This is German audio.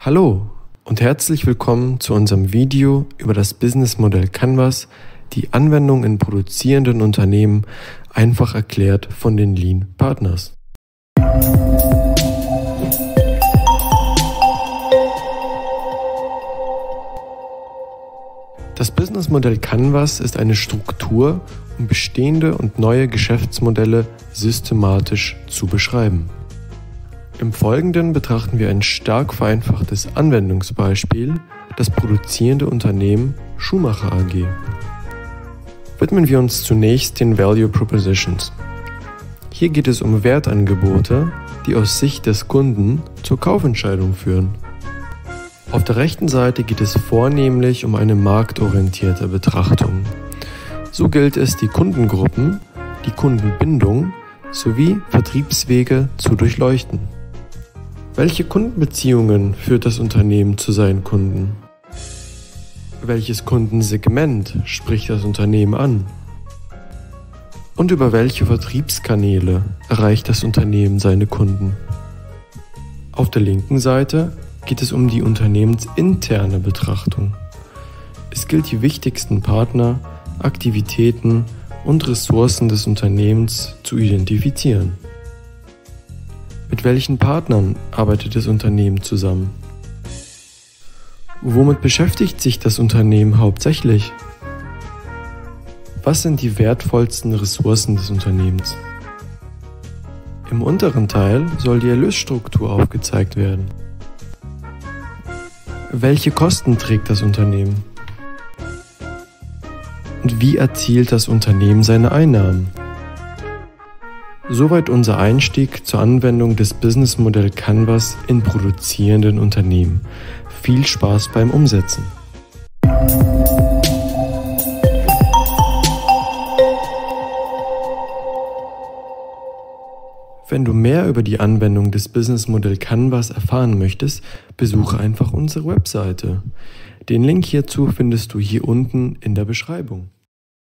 Hallo und herzlich willkommen zu unserem Video über das Businessmodell Canvas, die Anwendung in produzierenden Unternehmen, einfach erklärt von den Lean Partners. Das Businessmodell Canvas ist eine Struktur, um bestehende und neue Geschäftsmodelle systematisch zu beschreiben. Im Folgenden betrachten wir ein stark vereinfachtes Anwendungsbeispiel, das produzierende Unternehmen Schuhmacher AG. Widmen wir uns zunächst den Value Propositions. Hier geht es um Wertangebote, die aus Sicht des Kunden zur Kaufentscheidung führen. Auf der rechten Seite geht es vornehmlich um eine marktorientierte Betrachtung. So gilt es, die Kundengruppen, die Kundenbindung sowie Vertriebswege zu durchleuchten. Welche Kundenbeziehungen führt das Unternehmen zu seinen Kunden? Welches Kundensegment spricht das Unternehmen an? Und über welche Vertriebskanäle erreicht das Unternehmen seine Kunden? Auf der linken Seite geht es um die unternehmensinterne Betrachtung. Es gilt, die wichtigsten Partner, Aktivitäten und Ressourcen des Unternehmens zu identifizieren. Mit welchen Partnern arbeitet das Unternehmen zusammen? Womit beschäftigt sich das Unternehmen hauptsächlich? Was sind die wertvollsten Ressourcen des Unternehmens? Im unteren Teil soll die Erlösstruktur aufgezeigt werden. Welche Kosten trägt das Unternehmen? Und wie erzielt das Unternehmen seine Einnahmen? Soweit unser Einstieg zur Anwendung des Businessmodell Canvas in produzierenden Unternehmen. Viel Spaß beim Umsetzen! Wenn du mehr über die Anwendung des Businessmodell Canvas erfahren möchtest, besuche einfach unsere Webseite. Den Link hierzu findest du hier unten in der Beschreibung.